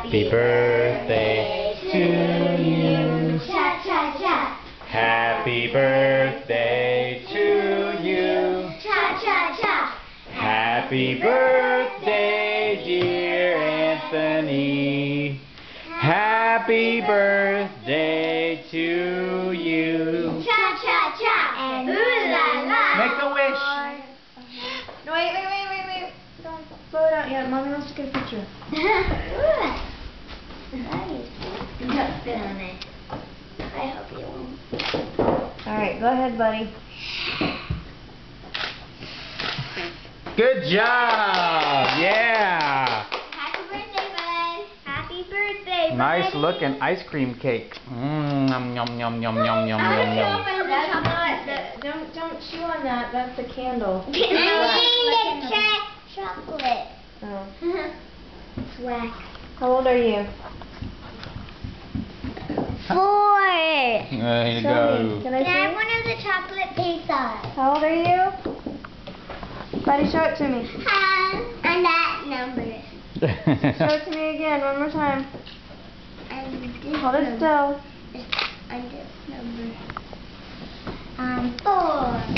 Happy birthday to you. Cha cha cha. Happy birthday to you. Cha cha cha. Happy birthday, dear Anthony. Happy birthday to you. Cha cha cha. And ooh la la. Make a wish. No, wait. Don't blow it out yet. Mommy wants to get a picture. Nice. Don't spit on it. I hope you won't. Alright, go ahead, buddy. Good job. Yeah. Happy birthday, bud. Happy birthday, bud. Nice looking ice cream cake. Yum yum yum yum yum yum yum yum. That's not. Don't chew on that. That's the candle. Chocolate. Oh. It's whack. How old are you? 4. There you Show me. go. Can I Can I have see? one of the chocolate pizzas? How old are you? Buddy, show it to me. And that number. Show it to me again, one more time. And this Hold it number. still. And this number. 4.